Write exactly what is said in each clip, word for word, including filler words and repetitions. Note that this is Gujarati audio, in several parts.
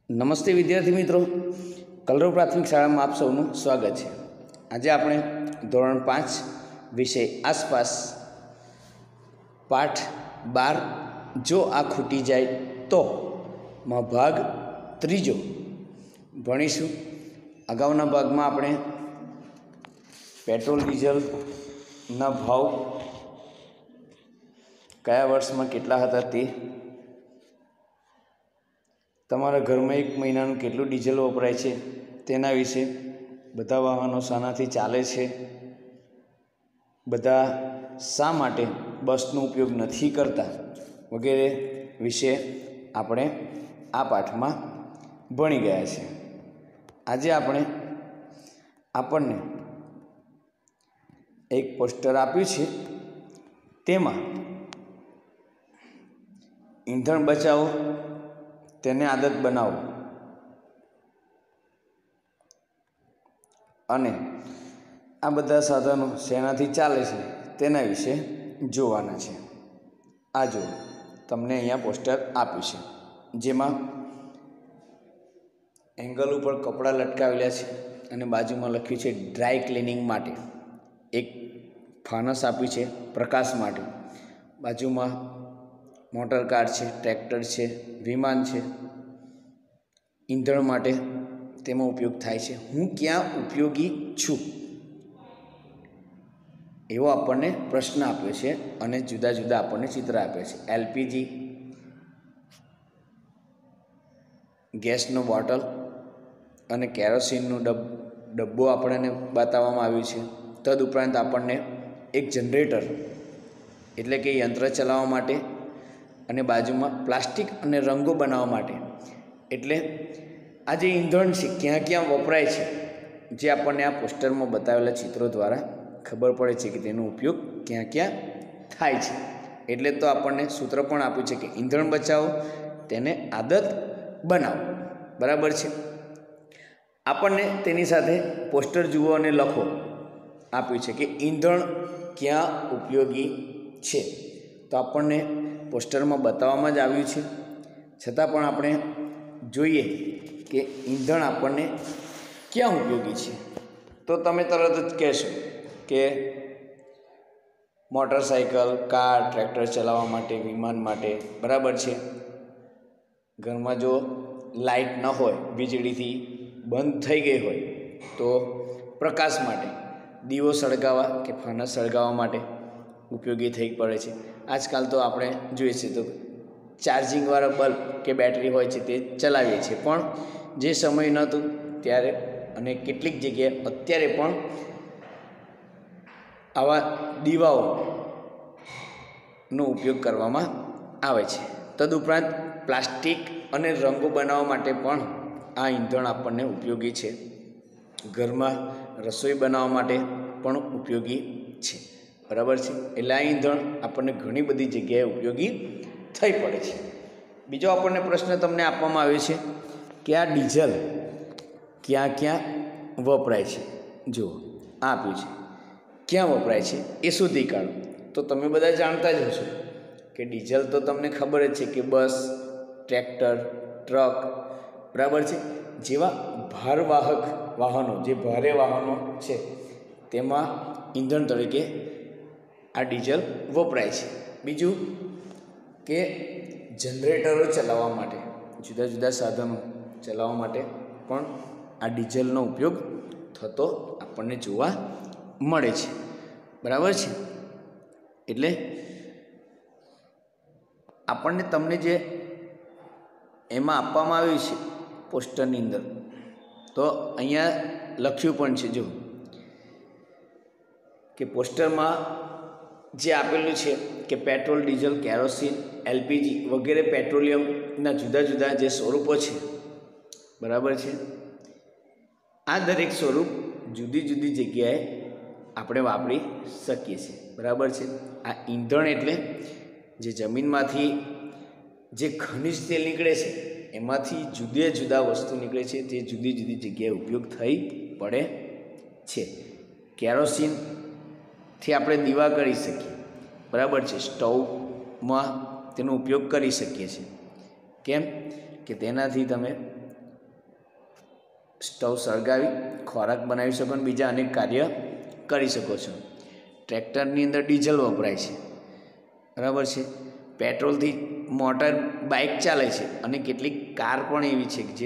નમસ્તે વિદ્યાર્થી મિત્રો, કલરવ પ્રાથમિક શાળામાં આપ સૌનું સ્વાગત છે। આજે આપણે ધોરણ પાંચ વિષય આસપાસ પાઠ બાર જો આ ખૂટી જાય તો માં ભાગ ત્રીજો ભણીશું। અગાઉના ભાગમાં આપણે પેટ્રોલ ડીઝલના ભાવ કયા વર્ષમાં કેટલા હતા તે, તમારા ઘરમાં એક મહિનાનું કેટલું ડીઝલ વપરાય છે તેના વિશે, બધા વાહનો શાનાથી ચાલે છે, બધા શા માટે બસનો ઉપયોગ નથી કરતા વગેરે વિશે આપણે આ પાઠમાં ભણી ગયા છે। આજે આપણે આપણને એક પોસ્ટર આપ્યું છે, તેમાં ઈંધણ બચાવો તેને આદત બનાવો અને આ બધા સાધનો શેનાથી ચાલે છે તેના વિશે જોવાના છે। આ જો તમને અહીંયા પોસ્ટર આપ્યું છે, જેમાં એંગલ ઉપર કપડાં લટકાવેલા છે અને બાજુમાં લખ્યું છે ડ્રાય ક્લિનિંગ માટે। એક ફાનસ આપ્યું છે પ્રકાશ માટે, બાજુમાં મોટર કાર છે, ટ્રેક્ટર છે, વિમાન છે, ઈંધણ માટે તેમાં ઉપયોગ થાય છે। હું ક્યાં ઉપયોગી છું એવો આપણને પ્રશ્ન આપ્યો છે અને જુદા જુદા આપણને ચિત્ર આપ્યા છે। એલપીજી ગેસનો બોટલ અને કેરોસીનનું ડબ ડબ્બો આપણને બતાવવામાં આવ્યું છે। તદુપરાંત આપણને એક જનરેટર એટલે કે યંત્ર ચલાવવા માટે અને બાજુમાં પ્લાસ્ટિક અને રંગો બનાવવા માટે, એટલે આ જે ઈંધણ છે ક્યાં ક્યાં વપરાય છે જે આપણને આ પોસ્ટરમાં બતાવેલા ચિત્રો દ્વારા ખબર પડે છે કે તેનો ઉપયોગ ક્યાં ક્યાં થાય છે। એટલે તો આપણને સૂત્ર પણ આપ્યું છે કે ઈંધણ બચાવો તેને આદત બનાવો, બરાબર છે। આપણને તેની સાથે પોસ્ટર જુઓ અને લખો આપ્યું છે કે ઈંધણ ક્યાં ઉપયોગી છે, તો આપણને પોસ્ટરમાં બતાવવામાં જ આવ્યું છે, છતાં પણ આપણે જોઈએ કે ઈંધણ આપણને ક્યાં ઉપયોગી છે, તો તમે તરત જ કહેશો કે મોટરસાઇકલ, કાર, ટ્રેક્ટર ચલાવવા માટે, વિમાન માટે, બરાબર છે। ઘરમાં જો લાઇટ ન હોય, વીજળીથી બંધ થઈ ગઈ હોય તો પ્રકાશ માટે, દીવો સળગાવવા કે ફાનસ સળગાવવા માટે ઉપયોગી થઈ પડે છે। આજકાલ તો આપણે જોઈએ છીએ તો ચાર્જિંગવાળા બલ્બ કે બેટરી હોય છે તે ચલાવીએ છીએ, પણ જે સમય નહોતું ત્યારે અને કેટલીક જગ્યાએ અત્યારે પણ આવા દીવાઓનો ઉપયોગ કરવામાં આવે છે। તદુપરાંત પ્લાસ્ટિક અને રંગો બનાવવા માટે પણ આ ઈંધણ આપણને ઉપયોગી છે, ઘરમાં રસોઈ બનાવવા માટે પણ ઉપયોગી છે, બરાબર છે। એટલે આ ઈંધણ આપણને ઘણી બધી જગ્યાએ ઉપયોગી થઈ પડે છે। બીજો આપણને પ્રશ્ન તમને આપવામાં આવ્યો છે કે આ ડીઝલ ક્યાં ક્યાં વપરાય છે, જુઓ આ આપ્યું છે, ક્યાં વપરાય છે એ શોધી કાઢો। તો તમે બધા જાણતા જ હશો કે ડીઝલ તો તમને ખબર જ છે કે બસ, ટ્રેક્ટર, ટ્રક, બરાબર છે, જેવા ભારવાહક વાહનો, જે ભારે વાહનો છે તેમાં ઈંધણ તરીકે આ ડીઝલ વપરાય છે। બીજું કે જનરેટરો ચલાવવા માટે, જુદા જુદા સાધનો ચલાવવા માટે પણ આ ડીઝલનો ઉપયોગ થતો આપણને જોવા મળે છે, બરાબર છે। એટલે આપણને તમને જે એમાં આપવામાં આવ્યું છે પોસ્ટરની અંદર, તો અહીંયા લખ્યું પણ છે, જો કે પોસ્ટરમાં જે આપેલું છે કે પેટ્રોલ, ડીઝલ, કેરોસીન, એલપીજી વગેરે પેટ્રોલિયમના જુદા જુદા જે સ્વરૂપો છે, બરાબર છે, આ દરેક સ્વરૂપ જુદી જુદી જગ્યાએ આપણે વાપરી શકીએ છીએ, બરાબર છે। આ ઈંધણ એટલે જે જમીનમાંથી જે ખનિજ તેલ નીકળે છે એમાંથી જુદા જુદા વસ્તુ નીકળે છે, તે જુદી જુદી જગ્યાએ ઉપયોગ થઈ પડે છે। કેરોસીનથી આપણે દીવા કરી શકીએ, બરાબર છે, સ્ટવમાં તેનો ઉપયોગ કરી શકીએ છીએ। કેમ કે તેનાથી તમે સ્ટવ સળગાવી ખોરાક બનાવી શકો અને બીજા અનેક કાર્ય કરી શકો છો. ટ્રેક્ટરની અંદર ડીઝલ વપરાય છે, બરાબર છે. પેટ્રોલથી મોટર બાઇક ચાલે છે અને કેટલીક કાર પણ એવી છે કે જે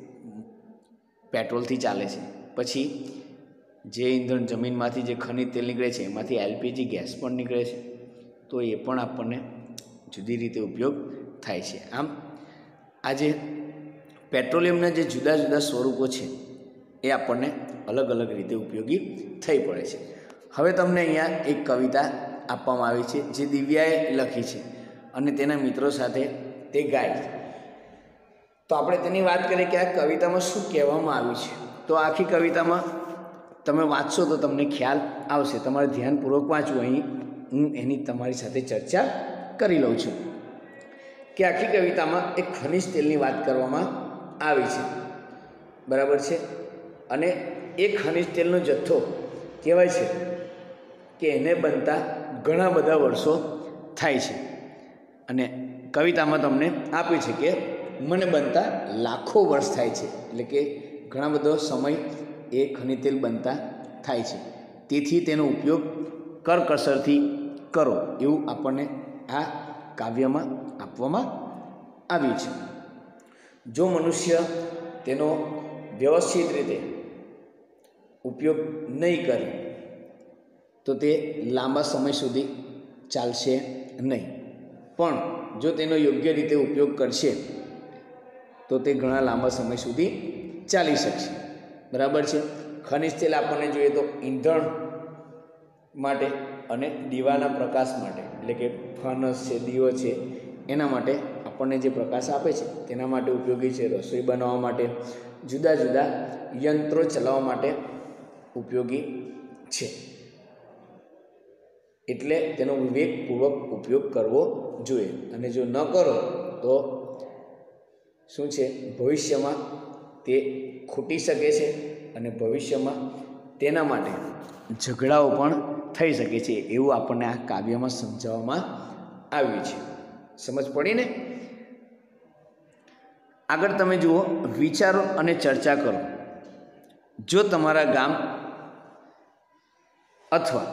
પેટ્રોલથી ચાલે છે. પછી જે ઈંધણ જમીનમાંથી જે ખનિજ તેલ નીકળે છે એમાંથી એલપીજી ગેસ પણ નીકળે છે, તો એ પણ આપણને જુદી રીતે ઉપયોગ થાય છે. આમ આજે પેટ્રોલિયમના જે જુદા જુદા સ્વરૂપો છે એ આપણને અલગ અલગ રીતે ઉપયોગી થઈ પડે છે. હવે તમને અહીંયા એક કવિતા આપવામાં આવી છે જે દિવ્યાએ લખી છે અને તેના મિત્રો સાથે તે ગાય છે. તો આપણે તેની વાત કરીએ કે આ કવિતામાં શું કહેવામાં આવ્યું છે. તો આખી કવિતામાં તમે વાંચશો તો તમને ખ્યાલ આવશે. તમારે ધ્યાનપૂર્વક વાંચવું. અહીં હું એની તમારી સાથે ચર્ચા કરી લઉં છું કે આખી કવિતામાં એક ખનિજ તેલની વાત કરવામાં આવી છે, બરાબર છે. અને એ ખનિજ તેલનો જથ્થો કહેવાય છે કે એને બનતા ઘણા બધા વર્ષો થાય છે. અને કવિતામાં તમને આપ્યું છે કે મને બનતા લાખો વર્ષ થાય છે, એટલે કે ઘણા બધો સમય એ ખનિજ તેલ બનતા થાય છે. તેથી તેનો ઉપયોગ કરકસરથી કરો, એવું આપણને આ કાવ્યમાં આપવામાં આવ્યું છે. જો મનુષ્ય તેનો વ્યવસ્થિત રીતે ઉપયોગ નહીં કરે તો તે લાંબા સમય સુધી ચાલશે નહીં, પણ જો તેનો યોગ્ય રીતે ઉપયોગ કરશે તો તે ઘણા લાંબા સમય સુધી ચાલી શકશે, બરાબર છે. ખનિજ તેલ આપણને જોઈએ તો ઈંધણ માટે અને દીવાના પ્રકાશ માટે, એટલે કે ફનસ છે, દીવો છે, એના માટે આપણને જે પ્રકાશ આપે છે તેના માટે ઉપયોગી છે. રસોઈ બનાવવા માટે, જુદા જુદા યંત્રો ચલાવવા માટે ઉપયોગી છે. એટલે તેનો વિવેકપૂર્વક ઉપયોગ કરવો જોઈએ. અને જો ન કરો તો શું છે, ભવિષ્યમાં તે ખૂટી શકે છે અને ભવિષ્યમાં તેના માટે ઝઘડાઓ પણ થઈ શકે છે, એવું આપણને આ કાવ્યમાં સમજાવવામાં આવ્યું છે. સમજ પડી ને? આગળ તમે જુઓ, વિચારો અને ચર્ચા કરો. જો તમારા ગામ અથવા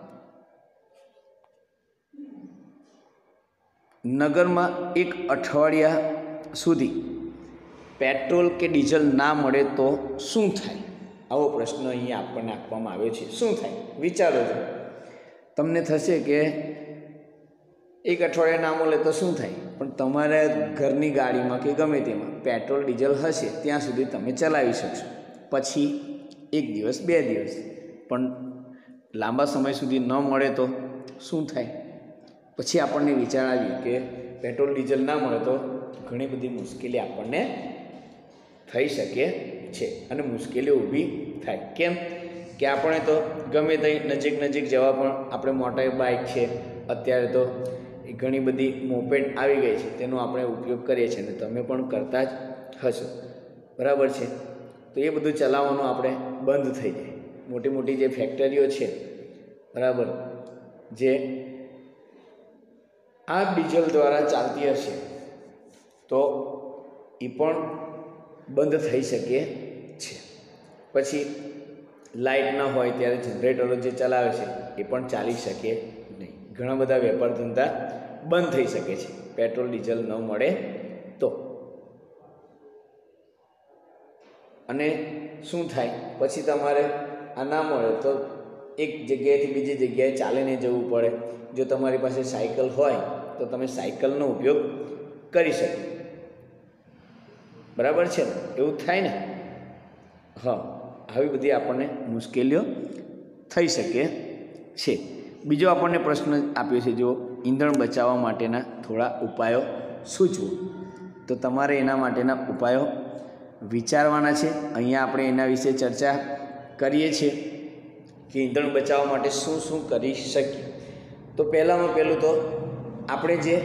નગરમાં એક અઠવાડિયા સુધી પેટ્રોલ કે ડીઝલ ના મળે તો શું થાય? આવો પ્રશ્ન અહીંયા આપણને આપવામાં આવ્યો છે. શું થાય? વિચારો છો. તમને થશે કે એક અઠવાડિયા ના મળે તો શું થાય, પણ તમારા ઘરની ગાડીમાં કે ગમે તેમાં પેટ્રોલ ડીઝલ હશે ત્યાં સુધી તમે ચલાવી શકશો. પછી એક દિવસ, બે દિવસ, પણ લાંબા સમય સુધી ન મળે તો શું થાય? પછી આપણને વિચાર આવ્યો કે પેટ્રોલ ડીઝલ ના મળે તો ઘણી બધી મુશ્કેલી આપણને થઈ શકે છે અને મુશ્કેલીઓ ઊભી થાય. કેમ કે આપણે તો ગમે ત્યાં નજીક નજીક જવા પણ આપણે મોટર બાઇક છે, અત્યારે તો ઘણી બધી મોપેડ આવી ગઈ છે, તેનો આપણે ઉપયોગ કરીએ છીએ અને તમે પણ કરતા જ હશો, બરાબર છે. તો એ બધું ચલાવવાનું આપણે બંધ થઈ જાય. મોટી મોટી જે ફેક્ટરીઓ છે, બરાબર, જે આ ડીઝલ દ્વારા ચાલતી હશે તો એ પણ બંધ થઈ શકે છે. પછી લાઇટ ન હોય ત્યારે જનરેટરો જે ચલાવે છે એ પણ ચાલી શકે નહીં. ઘણા બધા વેપાર ધંધા બંધ થઈ શકે છે પેટ્રોલ ડીઝલ ન મળે તો. અને શું થાય પછી તમારે આ ના મળે તો એક જગ્યાએથી બીજી જગ્યાએ ચાલીને જવું પડે. જો તમારી પાસે સાયકલ હોય તો તમે સાયકલનો ઉપયોગ કરી શકો, બરાબર છે ને? એવું થાય ને? હા, આવી બધી આપણને મુશ્કેલીઓ થઈ શકે છે. બીજો આપણને પ્રશ્ન આપ્યો છે, જો ઈંધણ બચાવવા માટેના થોડા ઉપાયો સૂચવો. તો તમારે એના માટેના ઉપાયો વિચારવાના છે. અહીંયા આપણે એના વિશે ચર્ચા કરીએ છીએ કે ઈંધણ બચાવવા માટે શું શું કરી શકીએ. તો પહેલાંમાં પહેલું તો આપણે જે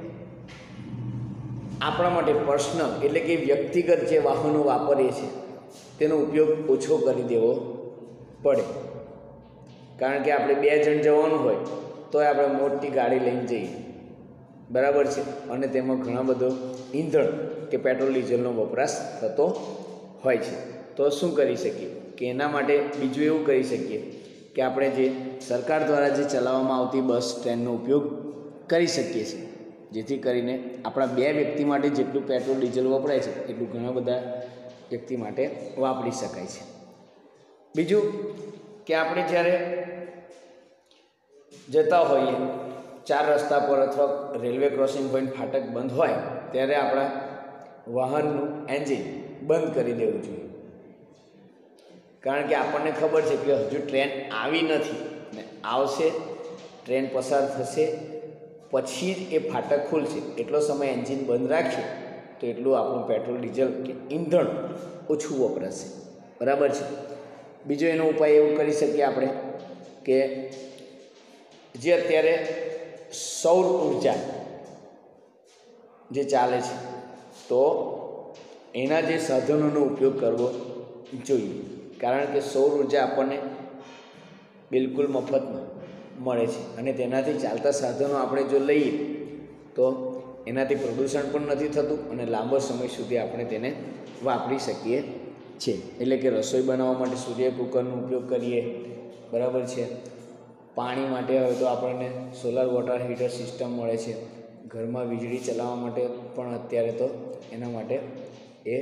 આપણા માટે પર્સનલ એટલે કે વ્યક્તિગત જે વાહનો વાપરીએ છીએ તેનો ઉપયોગ ઓછો કરી દેવો પડે. કારણ કે આપણે બે જણ જવાનું હોય તો આપણે મોટી ગાડી લઈને જઈએ, બરાબર છે, અને તેમાં ઘણા બધો ઈંધણ કે પેટ્રોલ ડીઝલનો વપરાશ થતો હોય છે. તો શું કરી શકીએ કે એના માટે બીજું એવું કરી શકીએ કે આપણે જે સરકાર દ્વારા જે ચલાવવામાં આવતી બસ ટ્રેનનો ઉપયોગ કરી શકીએ છીએ, જેથી કરીને આપણા બે વ્યક્તિ માટે જેટલું પેટ્રોલ ડીઝલ વપરાય છે એટલું ઘણા બધા વ્યક્તિ માટે વાપરી શકાય છે. બીજું કે આપણે જ્યારે જતા હોઈએ ચાર રસ્તા પર અથવા રેલવે ક્રોસિંગ પોઈન્ટ ફાટક બંધ હોય ત્યારે આપણા વાહનનું એન્જિન બંધ કરી દેવું જોઈએ, કારણ કે આપણને ખબર છે કે હજુ ટ્રેન આવી નથી ને આવશે, ટ્રેન પસાર થશે પછી જ એ ફાટક ખુલશે. એટલો સમય એન્જિન બંધ રાખીએ તો એટલું આપણું પેટ્રોલ ડીઝલ કે ઈંધણ ઓછું વપરાશે. બરાબર છે. બીજો એનો ઉપાય એવું કરી શકીએ આપણે કે જે અત્યારે સૌર ઉર્જા જે ચાલે છે તો એના જે સાધનોનો ઉપયોગ કરવો જોઈએ, કારણ કે સૌર ઉર્જા આપણને બિલકુલ મફતમાં મળે છે અને તેનાથી ચાલતા સાધનો આપણે જો લઈએ તો એનાથી પ્રદૂષણ પણ નથી થતું અને લાંબો સમય સુધી આપણે તેને વાપરી શકીએ છીએ. એટલે કે રસોઈ બનાવવા માટે સૂર્ય કુકરનો ઉપયોગ કરીએ. બરાબર છે. પાણી માટે હોય તો આપણને સોલાર વોટર હીટર સિસ્ટમ મળે છે. ઘરમાં વીજળી ચલાવવા માટે પણ અત્યારે તો એના માટે એ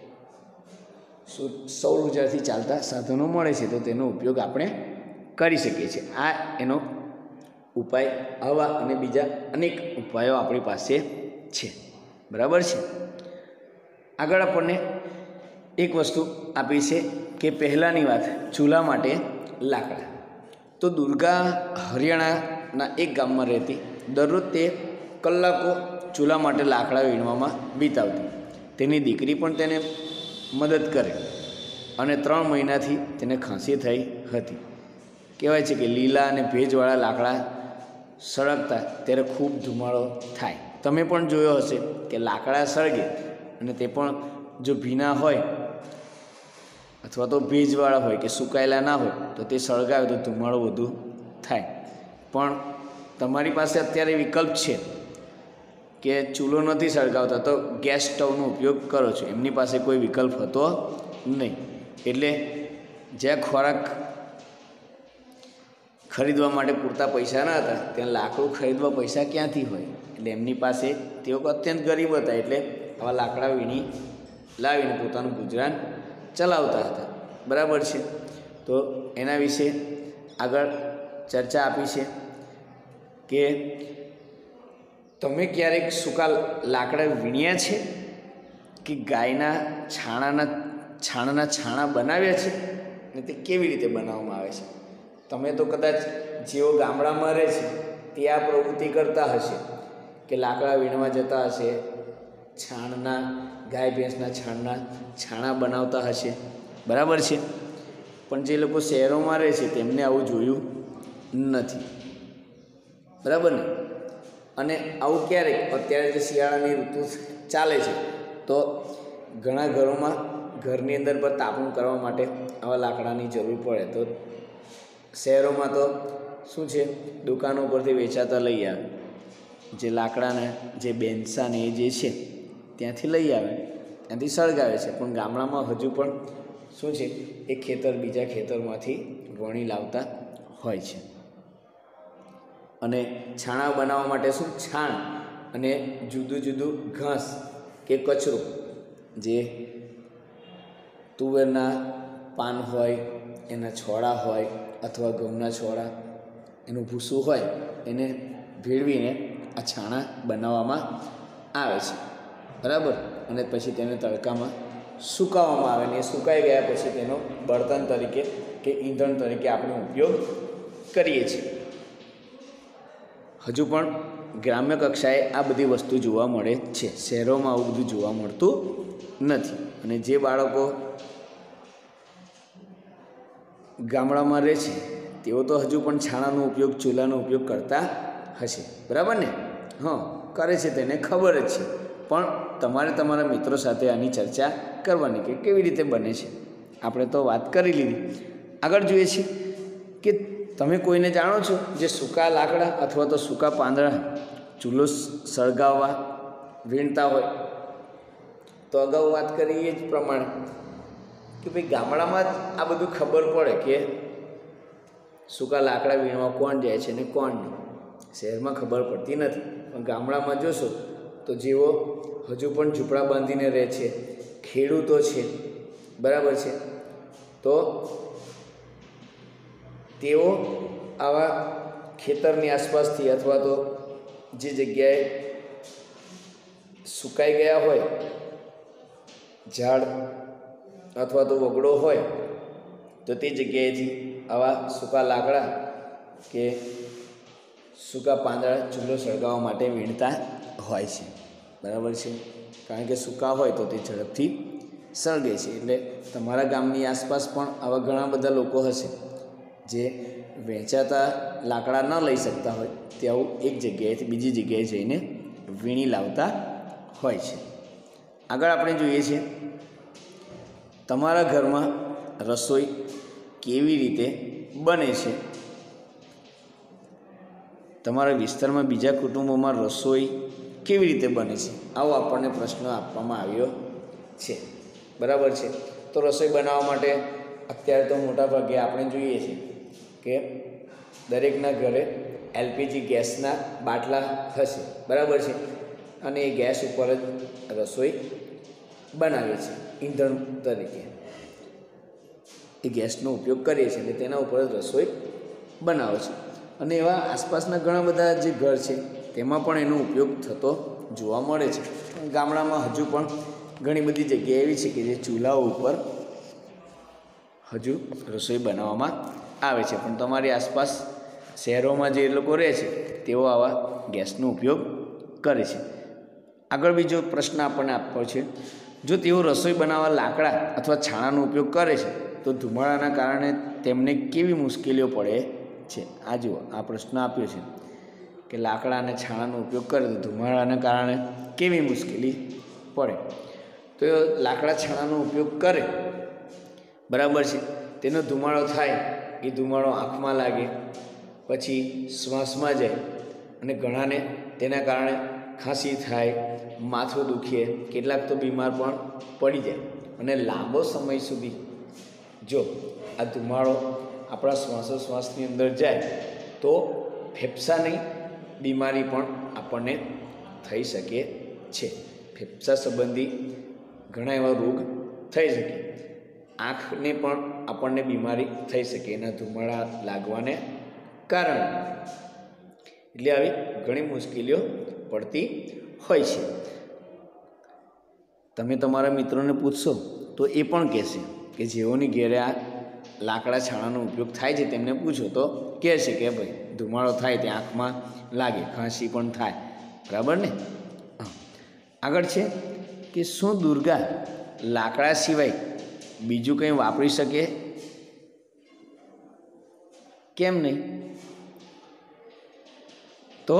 સૌર ઉર્જાથી ચાલતા સાધનો મળે છે, તો તેનો ઉપયોગ આપણે કરી શકીએ છીએ. આ એનો ઉપાય. આવા અને બીજા અનેક ઉપાયો આપણી પાસે છે. બરાબર છે. આગળ આપણને એક વસ્તુ આપી છે કે પહેલાંની વાત, ચૂલા માટે લાકડા. તો દુર્ગા હરિયાણાના એક ગામમાં રહેતી. દરરોજ તે કલાકો ચૂલા માટે લાકડા વીણવામાં વિતાવતી. તેની દીકરી પણ તેને મદદ કરે અને ત્રણ મહિનાથી તેને ખાંસી થઈ હતી. કહેવાય છે કે લીલા અને ભેજવાળા લાકડા સળગતા ત્યારે ખૂબ ધુમાડો થાય. તમે પણ જોયો હશે કે લાકડા સળગે અને તે પણ જો ભીના હોય અથવા તો ભેજવાળા હોય કે સુકાયેલા ના હોય તો તે સળગાવે તો ધુમાડો વધુ થાય. પણ તમારી પાસે અત્યારે વિકલ્પ છે કે ચૂલો નથી સળગાવતા તો ગેસ સ્ટવનો ઉપયોગ કરો છો. એમની પાસે કોઈ વિકલ્પ હતો નહીં, એટલે જ્યાં ખોરાક ખરીદવા માટે પૂરતા પૈસા ન હતા ત્યાં લાકડું ખરીદવા પૈસા ક્યાંથી હોય, એટલે એમની પાસે તેઓ અત્યંત ગરીબ હતા, એટલે આવા લાકડા વીણી લાવીને પોતાનું ગુજરાન ચલાવતા હતા. બરાબર છે. તો એના વિશે આગળ ચર્ચા આપી છે કે તમે ક્યારેક સૂકા લાકડા વીણ્યા છે કે ગાયના છાણાના છાણના છાણા બનાવ્યા છે ને તે કેવી રીતે બનાવવામાં આવે છે? તમે તો કદાચ જેઓ ગામડામાં રહે છે તે આ પ્રવૃત્તિ કરતા હશે કે લાકડા વીણવા જતા હશે, છાણના ગાય ભેંસના છાણના છાણા બનાવતા હશે. બરાબર છે. પણ જે લોકો શહેરોમાં રહે છે તેમને આવું જોયું નથી. બરાબર ને? અને આવું ક્યારેક અત્યારે જે શિયાળાની ઋતુ ચાલે છે તો ઘણા ઘરોમાં ઘરની અંદર પર તાપણું કરવા માટે આવા લાકડાની જરૂર પડે, તો શહેરોમાં તો શું છે, દુકાનો પરથી વેચાતા લઈ આવે, જે લાકડાના જે બેન્સાને એ જે છે ત્યાંથી લઈ આવે, ત્યાંથી સળગાવે છે. પણ ગામડામાં હજુ પણ શું છે, એ ખેતર બીજા ખેતરમાંથી વણી લાવતા હોય છે. અને છાણા બનાવવા માટે શું, છાણ અને જુદું જુદું ઘાસ કે કચરો, જે તુવેરના પાન હોય, એના છોડા હોય અથવા ઘઉંના છોડા, એનું ભૂસું હોય, એને ભેળવીને આ છાણા બનાવવામાં આવે છે. બરાબર. અને પછી તેને તડકામાં સુકાવવામાં આવે ને એ સુકાઈ ગયા પછી તેનો બળતણ તરીકે કે ઈંધણ તરીકે આપણે ઉપયોગ કરીએ છીએ. હજુ પણ ગ્રામ્ય કક્ષાએ આ બધી વસ્તુ જોવા મળે છે. શહેરોમાં આવું બધું જોવા મળતું નથી. અને જે બાળકો ગામડામાં રહે છે તેઓ તો હજુ પણ છાણાનો ઉપયોગ, ચૂલાનો ઉપયોગ કરતા હશે. બરાબર ને? હા, કરે છે, તેને ખબર જ છે. પણ તમારે તમારા મિત્રો સાથે આની ચર્ચા કરવાની કે કેવી રીતે બને છે. આપણે તો વાત કરી લીધી. આગળ જોઈએ છીએ કે તમે કોઈને જાણો છો જે સૂકા લાકડા અથવા તો સૂકા પાંદડા ચૂલો સળગાવવા વીણતા હોય? તો અગાઉ વાત કરી એ જ પ્રમાણે કે ભાઈ ગામડામાં જ આ બધું ખબર પડે કે સૂકા લાકડા વીણવા કોણ જાય છે ને કોણ નહીં. શહેરમાં ખબર પડતી નથી. પણ ગામડામાં જોશો તો જેઓ હજુ પણ ઝૂંપડા બાંધીને રહે છે, ખેડૂતો છે, બરાબર છે, તો તેઓ આવા ખેતરની આસપાસથી અથવા તો જે જગ્યાએ સુકાઈ ગયા હોય ઝાડ અથવા તો વગડો હોય તો તે જગ્યાએથી આવા સૂકા લાકડા કે સૂકા પાંદડા ચૂલો સળગાવવા માટે વીણતા હોય છે, બરાબર છે. કારણ કે સૂકા હોય તો તે ઝડપથી સળગે છે. એટલે તમારા ગામની આસપાસ પણ આવા ઘણા બધા લોકો હશે જે વેચાતા લાકડા ન લઈ શકતા હોય તે આવું એક જગ્યાએથી બીજી જગ્યાએ જઈને વીણી લાવતા હોય છે. આગળ આપણે જોઈએ છીએ તમારા ઘરમાં રસોઈ કેવી રીતે બને છે. તમારા વિસ્તારમાં બીજા કુટુંબોમાં રસોઈ કેવી રીતે બને છે, આવો આપણને પ્રશ્ન આપવામાં આવ્યો છે, બરાબર છે. તો રસોઈ બનાવવા માટે અત્યારે તો મોટા ભાગે આપણે જોઈએ છીએ કે દરેકના ઘરે એલપીજી ગેસના બાટલા હશે, બરાબર છે, અને એ ગેસ ઉપર જ રસોઈ બનાવે છે. ઈંધણ તરીકે એ ગેસનો ઉપયોગ કરીએ છીએ એટલે તેના ઉપર જ રસોઈ બનાવે છે. અને એવા આસપાસના ઘણા બધા જે ઘર છે તેમાં પણ એનો ઉપયોગ થતો જોવા મળે છે. ગામડામાં હજુ પણ ઘણી બધી જગ્યા એવી છે કે જે ચૂલાઓ ઉપર હજુ રસોઈ બનાવવામાં આવે છે. પણ તમારી આસપાસ શહેરોમાં જે લોકો રહે છે તેઓ આવા ગેસનો ઉપયોગ કરે છે. આગળ બીજો પ્રશ્ન આપણને આપવો છે, જો તેઓ રસોઈ બનાવવા લાકડા અથવા છાણાનો ઉપયોગ કરે છે તો ધુમાડાના કારણે તેમને કેવી મુશ્કેલીઓ પડે છે. આ જુઓ, આ પ્રશ્ન આપ્યો છે કે લાકડા અને છાણાનો ઉપયોગ કરે તો ધુમાડાના કારણે કેવી મુશ્કેલી પડે. તો લાકડા છાણાનો ઉપયોગ કરે, બરાબર છે, તેનો ધુમાડો થાય, એ ધુમાડો આંખમાં લાગે, પછી શ્વાસમાં જાય અને ઘણાને તેના કારણે ખાંસી થાય, માથું દુખે, કેટલાક તો બીમાર પણ પડી જાય. અને લાંબો સમય સુધી જો આ ધુમાડો આપણા શ્વાસોશ્વાસની અંદર જાય તો ફેફસાની બીમારી પણ આપણને થઈ શકે છે. ફેફસા સંબંધી ઘણા એવા રોગ થઈ શકે. આંખને પણ આપણને બીમારી થઈ શકે એના ધુમાડા લાગવાને કારણે. એટલે આવી ઘણી મુશ્કેલીઓ પડતી હોય છે. તમે તમારા મિત્રોને પૂછશો તો એ પણ કહેશે કે જેઓની ઘેરે આ લાકડા છાણાનો ઉપયોગ થાય છે તેમને પૂછો તો કહેશે કે ભાઈ ધુમાડો થાય તે આંખમાં લાગે, ખાંસી પણ થાય, બરાબર ને. આગળ છે કે શું દુર્ગા લાકડા સિવાય બીજું કંઈ વાપરી શકે? કેમ નહીં? તો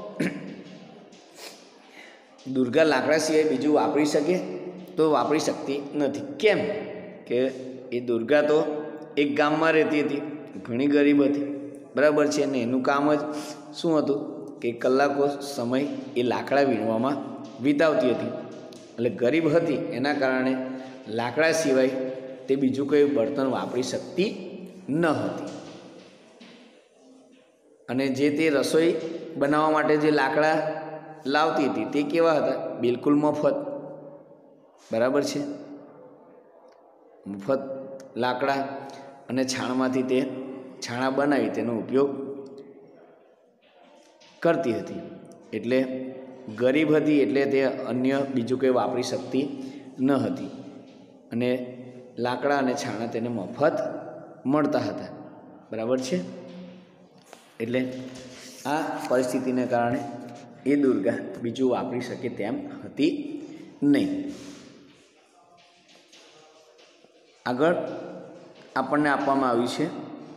દુર્ગા લાકડા સિવાય બીજું વાપરી શકે તો વાપરી શકતી નથી. કેમ કે એ દુર્ગા તો એક ગામમાં રહેતી હતી, ઘણી ગરીબ હતી, બરાબર છે, ને એનું કામ જ શું હતું કે કલાકો સમય એ લાકડા વીણવામાં વિતાવતી હતી. એટલે ગરીબ હતી એના કારણે લાકડા સિવાય તે બીજું કોઈ બર્તન વાપરી શકતી ન હતી. અને જે તે રસોઈ બનાવવા માટે જે લાકડા લાવતી હતી તે કેવા હતા? બિલકુલ મફત, બરાબર છે, મફત લાકડા અને છાણમાંથી તે છાણા બનાવી તેનો ઉપયોગ કરતી હતી. એટલે ગરીબ હતી એટલે તે અન્ય બીજું કંઈ વાપરી શકતી ન હતી. અને લાકડા અને છાણા તેને મફત મળતા હતા, બરાબર છે. એટલે આ પરિસ્થિતિને કારણે એ દુર્ગા બીજું વાપરી શકે તેમ હતી નહીં. આગળ આપણને આપવામાં આવ્યું છે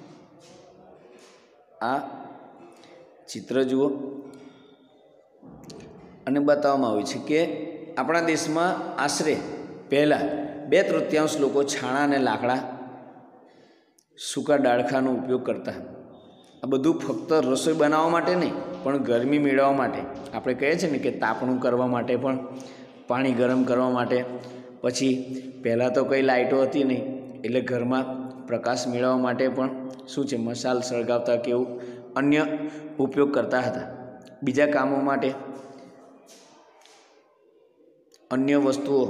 આ ચિત્ર જુઓ અને બતાવવામાં આવ્યું છે કે આપણા દેશમાં આશરે પહેલાં બે તૃતીયાંશ લોકો છાણા અને લાકડા સૂકા ડાળખાનો ઉપયોગ કરતા. આ બધું ફક્ત રસોઈ બનાવવા માટે નહીં પણ ગરમી મેળવવા માટે, આપણે કહીએ છીએ ને કે તાપણું કરવા માટે પણ, પાણી ગરમ કરવા માટે, પછી પહેલાં તો કંઈ લાઇટો હતી નહીં, એટલે ઘરમાં પ્રકાશ મેળવવા માટે પણ શું છે મશાલ સળગાવતા કે એવું અન્ય ઉપયોગ કરતા હતા. બીજા કામો માટે અન્ય વસ્તુઓ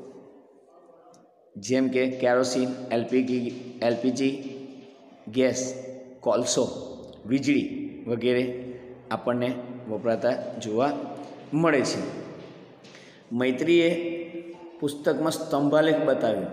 જેમ કે કેરોસીન, એલપીજી એલપીજી ગેસ, કોલસો, વીજળી વગેરે આપણને વપરાતા જોવા મળે છે. મૈત્રીએ પુસ્તકમાં સ્તંભાલેખ બતાવ્યો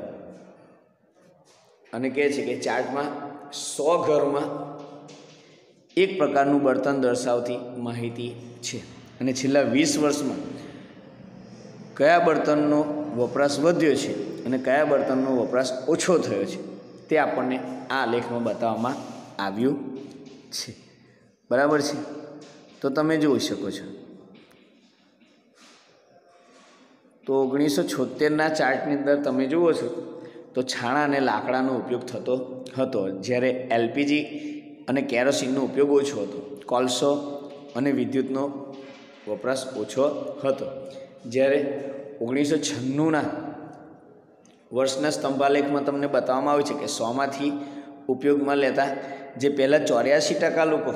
અને કહે છે કે ચાર્ટમાં સો ઘરોમાં એક પ્રકારનું બળતણ દર્શાવતી માહિતી છે અને છેલ્લા વીસ વર્ષમાં કયા બળતણનો વપરાશ વધ્યો છે અને કયા બળતણનો વપરાશ ઓછો થયો છે તે આપણને આ લેખમાં બતાવવામાં આવ્યું છે. બરાબર છે, તો તમે જોઈ શકો છો. તો ઓગણીસો છોતેરના ચાર્ટની અંદર તમે જુઓ છો તો છાણા અને લાકડાનો ઉપયોગ થતો હતો, જ્યારે એલપીજી અને કેરોસીનનો ઉપયોગ ઓછો હતો. કોલસો અને વિદ્યુતનો વપરાશ ઓછો હતો. જ્યારે ઓગણીસો છન્નુંના વર્ષના સ્તંભાલેખમાં તમને બતાવવામાં આવ્યું છે કે સોમાંથી ઉપયોગમાં લેતા જે પહેલાં ચોર્યાસી ટકા લોકો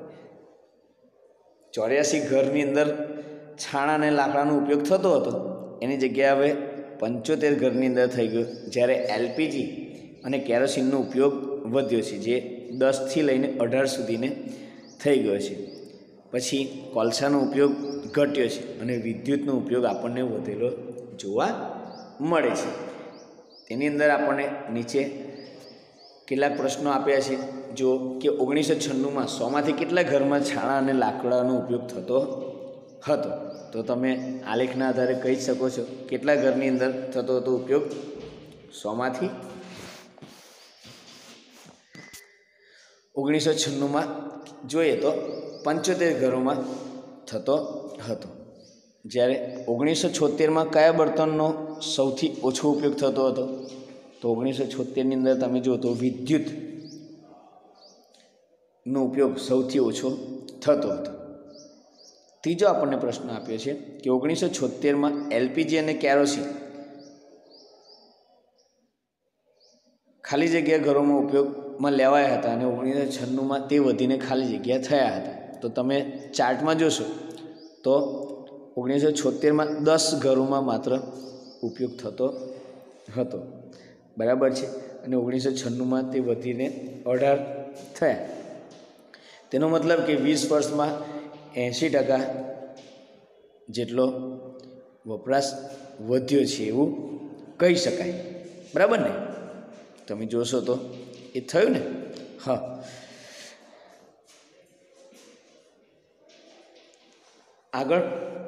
ચોર્યાસી ઘરની અંદર છાણા અને લાકડાનો ઉપયોગ થતો હતો, એની જગ્યાએ હવે પંચોતેર ઘરની અંદર થઈ ગયો, જ્યારે એલપીજી અને કેરોસીનનો ઉપયોગ વધ્યો છે, જે દસથી લઈને અઢાર સુધીને થઈ ગયો છે. પછી કોલસાનો ઉપયોગ ઘટ્યો છે અને વિદ્યુતનો ઉપયોગ આપણને વધેલો જોવા મળે છે. તેની અંદર આપણને નીચે કેટલાક પ્રશ્નો આપ્યા છે. જો કે ઓગણીસો છન્નુંમાં સોમાંથી કેટલા ઘરમાં છાણા અને લાકડાનો ઉપયોગ થતો હતો, તો તમે આલેખના આધારે કહી શકો છો કેટલા ઘરની અંદર થતો હતો ઉપયોગ. સોમાંથી ઓગણીસો છન્નુંમાં જોઈએ તો પંચોતેર ઘરોમાં થતો હતો. જ્યારે ઓગણીસો છોતેરમાં કયા બળતણનો સૌથી ઓછો ઉપયોગ થતો હતો, તો ઓગણીસો છોતેરની અંદર તમે જુઓ તો વિદ્યુતનો ઉપયોગ સૌથી ઓછો થતો હતો. ત્રીજો આપણને પ્રશ્ન આપ્યો છે કે ઓગણીસો છોતેરમાં એલપીજી અને કેરોસીન ખાલી જગ્યા ઘરોમાં ઉપયોગમાં લેવાયા હતા અને ઓગણીસો છન્નુંમાં તે વધીને ખાલી જગ્યા થયા હતા. તો તમે ચાર્ટમાં જોશો તો ઓગણીસો છોતેરમાં દસ ઘરોમાં માત્ર ઉપયોગ થતો હતો. બરાબર છે, અને ઓગણીસો છન્નુંમાં તે વધીને અઢાર થયા. તેનો મતલબ કે વીસ વર્ષમાં એંશી ટકા જેટલો વપરાશ વધ્યો છે એવું કહી શકાય. બરાબર ને? તમે જોશો તો એ થયું ને. હા, આગળ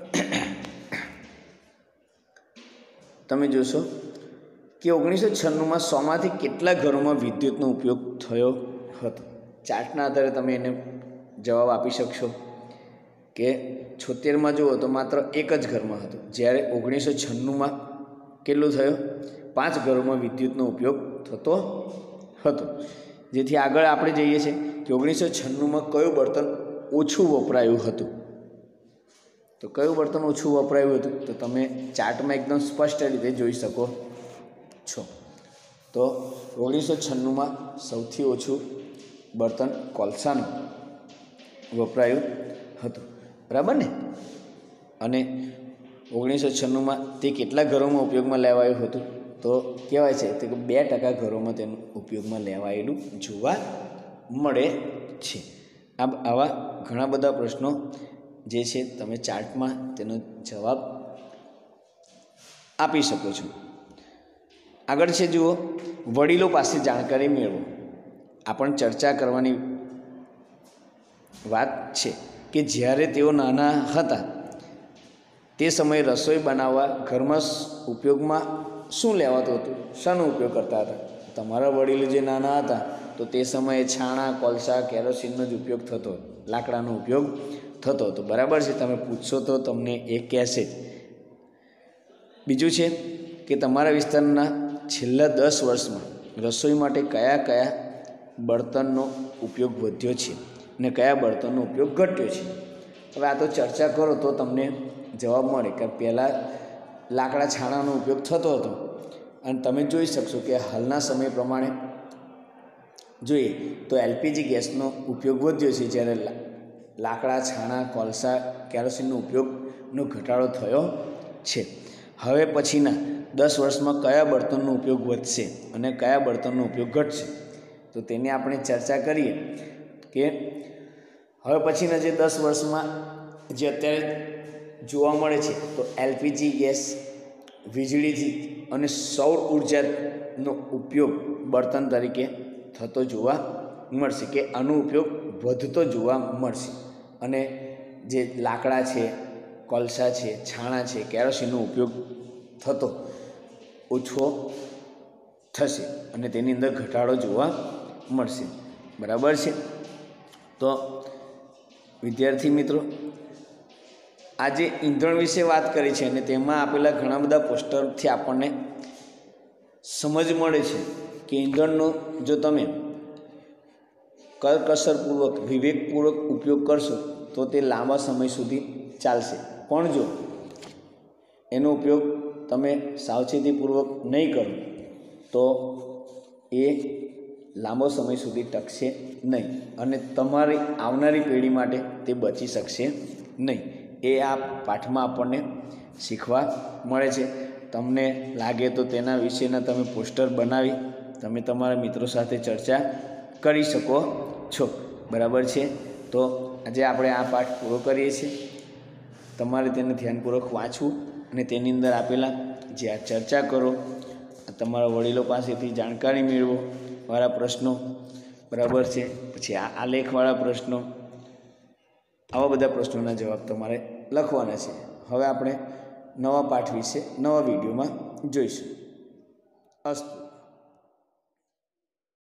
તમે જોશો કે ઓગણીસો છન્નુંમાં સોમાંથી કેટલા ઘરોમાં વિદ્યુતનો ઉપયોગ થયો હતો. ચાર્ટના આધારે તમે એને જવાબ આપી શકશો કે છોતેરમાં જુઓ તો માત્ર એક જ ઘરમાં હતું, જ્યારે ઓગણીસો છન્નુંમાં કેટલું થયો? પાંચ ઘરોમાં વિદ્યુતનો ઉપયોગ થતો હતો. જેથી આગળ આપણે જઈએ છીએ કે ઓગણીસો છન્નુંમાં કયું બળતણ ઓછું વપરાયું હતું. તો કયું બળતણ ઓછું વપરાયું હતું તો તમે ચાર્ટમાં એકદમ સ્પષ્ટ રીતે જોઈ શકો છો. તો ઓગણીસો છન્નુંમાં સૌથી ઓછું બળતણ કોલસાનું વપરાયું હતું. બરાબર ને? અને ઓગણીસો છન્નુંમાં તે કેટલા ઘરોમાં ઉપયોગમાં લેવાયું હતું, તો કહેવાય છે કે બે ટકા ઘરોમાં તેનું ઉપયોગમાં લેવાયેલું જોવા મળે છે. આ આવા ઘણા બધા પ્રશ્નો જે છે તમે ચાર્ટમાં તેનો જવાબ આપી શકો છો. આગળ છે જુઓ, વડીલો પાસે જાણકારી મેળવો. આ પણ ચર્ચા કરવાની વાત છે કે જ્યારે તેઓ નાના હતા તે સમયે રસોઈ બનાવવા ઘરમાં ઉપયોગમાં શું લેવાતું હતું, શાનો ઉપયોગ કરતા હતા. તમારા વડીલો જે નાના હતા તો તે સમયે છાણા, કોલસા, કેરોસીનનો જ ઉપયોગ થતો, લાકડાનો ઉપયોગ થતો હતો. બરાબર છે, તમે પૂછશો તો તમને એ કહેશે. બીજું છે કે તમારા વિસ્તારના છેલ્લા દસ વર્ષમાં રસોઈ માટે કયા કયા બળતણનો ઉપયોગ વધ્યો છે અને કયા બળતણનો ઉપયોગ ઘટ્યો છે. હવે આ તો ચર્ચા કરો તો તમને જવાબ મળે કે પહેલાં લાકડા છાણાનો ઉપયોગ થતો હતો અને તમે જોઈ શકશો કે હાલના સમય પ્રમાણે જોઈએ તો એલપીજી ગેસનો ઉપયોગ વધ્યો છે, જ્યારે લાકડા, છાણા, કોલસા, કેરોસીનનો ઉપયોગનો ઘટાડો થયો છે. હવે પછીના દસ વર્ષમાં કયા બળતણનો ઉપયોગ વધશે અને કયા બળતણનો ઉપયોગ ઘટશે, તો તેની આપણે ચર્ચા કરીએ કે હવે પછીના જે દસ વર્ષમાં જે અત્યારે જોવા મળે છે તો એલપીજી ગેસ, વીજળીથી અને સૌર ઉર્જાનો ઉપયોગ બળતણ તરીકે થતો જોવા મળશે, કે આનો ઉપયોગ વધતો જોવા મળશે. અને જે લાકડા છે, કોલસા છે, છાણા છે, કેરોસીનનો ઉપયોગ થતો ઓછો થશે અને તેની અંદર ઘટાડો જોવા મળશે. બરાબર છે. તો વિદ્યાર્થી મિત્રો, આજે ઈંધણ વિશે વાત કરી છે અને તેમાં આપેલા ઘણા બધા પોસ્ટરથી આપણને સમજ મળે છે કે ઈંધણનો જો તમે કરકસરપૂર્વક, વિવેકપૂર્વક ઉપયોગ કરશો તો તે લાંબા સમય સુધી ચાલશે, પણ જો એનો ઉપયોગ તમે સાવચેતીપૂર્વક નહીં કરો તો એ લાંબો સમય સુધી ટકશે નહીં અને તમારી આવનારી પેઢી માટે તે બચી શકશે નહીં. એ આ પાઠમાં આપણને શીખવા મળે છે. તમને લાગે તો તેના વિશેના તમે પોસ્ટર બનાવી તમે તમારા મિત્રો સાથે ચર્ચા કરી શકો છો. બરાબર છે. તો આજે આપણે આ પાઠ પૂરો કરીએ છીએ. તમારે તેને ધ્યાનપૂર્વક વાંચવું અને તેની અંદર આપેલા જે આ ચર્ચા કરો, તમારા વડીલો પાસેથી જાણકારી મેળવો વાળા પ્રશ્નો, બરાબર છે, પછી આ આલેખવાળા પ્રશ્નો, આવા બધા પ્રશ્નોના જવાબ તમારે લખવાના છે. હવે આપણે નવા પાઠ વિશે નવા વિડીયોમાં જોઈશું. અસ્તુ.